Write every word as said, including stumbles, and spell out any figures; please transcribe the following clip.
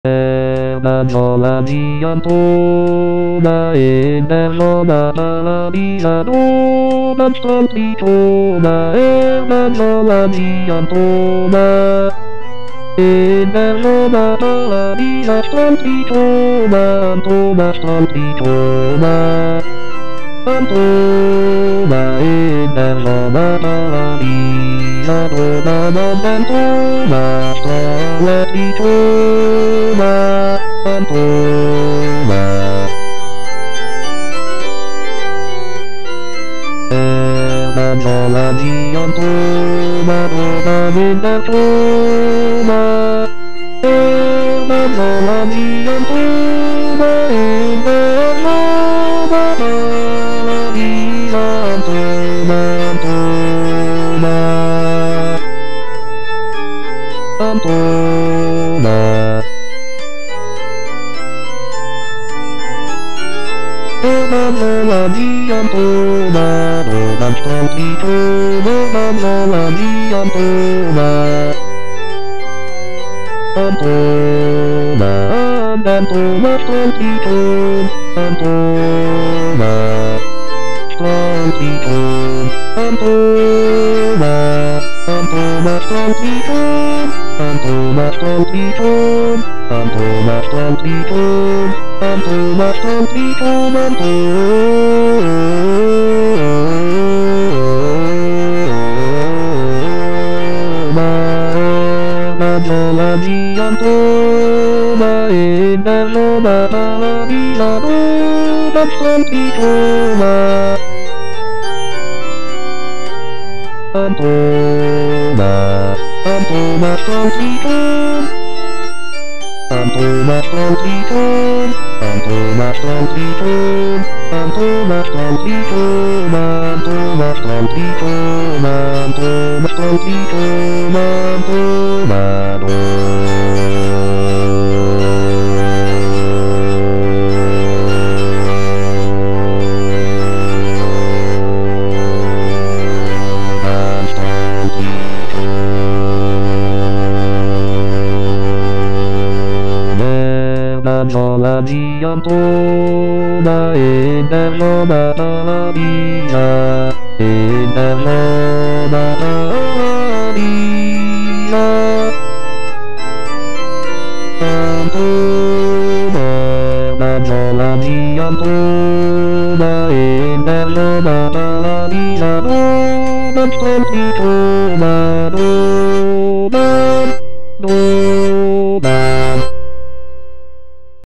Una sola diantona e una sola diantona stoltitona e una sola diantona e una sola dia stoltitona Antona stoltitona Antona e una sola diantona non Antona stoltitona Antona una sola diantona una diantona una sola diantona una sola diantona Antona Una sola diantona, una stoltitona, una sola diantona Antona, Antona stoltiton, Antona Stoltiton, Antona, Antona stoltiton, Antona stoltiton, Antona stoltiton, Antona stoltiton, Antona una sola diantona e una sola diantona stoltitona Antona, Antona stoltiton, Antona stoltiton, Antona stoltiton, Antona stoltiton, Antona stoltiton, Antona stoltiton, Antona Una sola diantona e una sola dia e una sola dia Antona una sola diantona e una sola dia non stoltitona